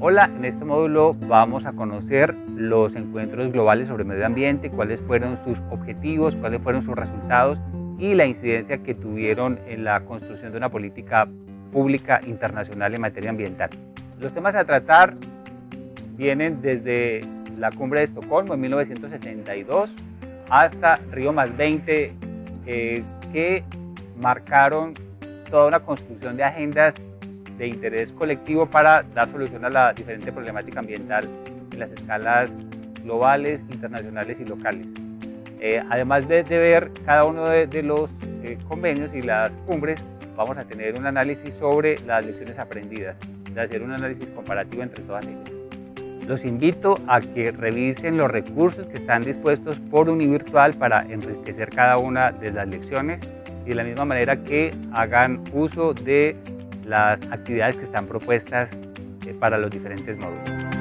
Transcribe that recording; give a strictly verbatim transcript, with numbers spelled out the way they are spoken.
Hola, en este módulo vamos a conocer los encuentros globales sobre medio ambiente, cuáles fueron sus objetivos, cuáles fueron sus resultados y la incidencia que tuvieron en la construcción de una política pública internacional en materia ambiental. Los temas a tratar vienen desde la Cumbre de Estocolmo en mil novecientos setenta y dos hasta Río más veinte, eh, que marcaron toda una construcción de agendas de interés colectivo para dar solución a la diferente problemática ambiental en las escalas globales, internacionales y locales. Eh, además de, de ver cada uno de, de los eh, convenios y las cumbres, vamos a tener un análisis sobre las lecciones aprendidas, de hacer un análisis comparativo entre todas ellas. Los invito a que revisen los recursos que están dispuestos por UniVirtual para enriquecer cada una de las lecciones y de la misma manera que hagan uso de las actividades que están propuestas eh, para los diferentes módulos.